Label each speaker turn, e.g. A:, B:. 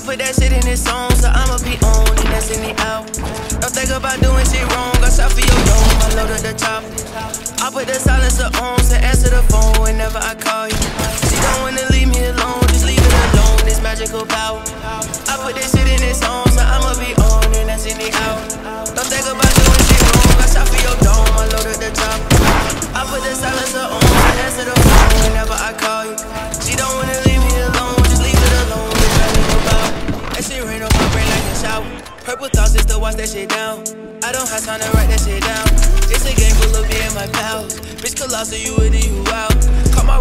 A: put that shit in this song, so I'ma be on and that's in it out. Don't think about doing shit wrong, I shot for your dome, I load at the top. I put the silencer on, so answer the phone whenever I call you. She don't wanna leave me alone, just leave it alone, this magical power. I put this shit in this song, so I'ma be on and that's in it out. Don't think about doing shit wrong, I shot for your dome, I load at the top. I put the silencer on, so answer the phone whenever I call you. She don't wanna leave me alone, just leave it alone, this magical power. That shit rain on my brain like a shower. Purple thoughts just to watch that shit down. I don't have time to write that shit down. It's a game full of me and my pals. Bitch colossal, you with it, you out. Call my